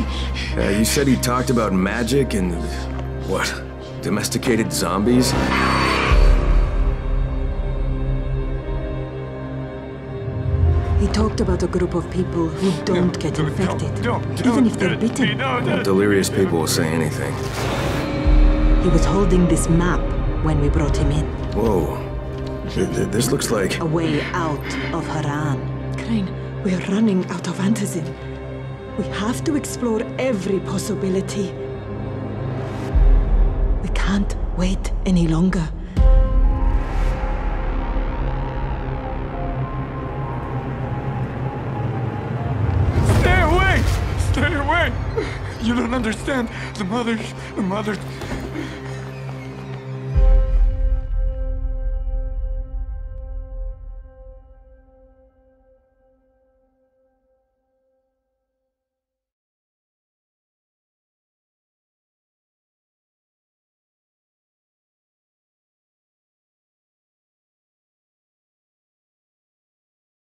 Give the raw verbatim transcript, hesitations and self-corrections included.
Uh, you said he talked about magic and... what? Domesticated zombies? He talked about a group of people who don't get infected, even if they're bitten. Well, delirious people will say anything. He was holding this map when we brought him in. Whoa. Th th this looks like... A way out of Haran. Crane, we're running out of antizin. We have to explore every possibility. We can't wait any longer. Stay away! Stay away! You don't understand. The mothers, the mothers,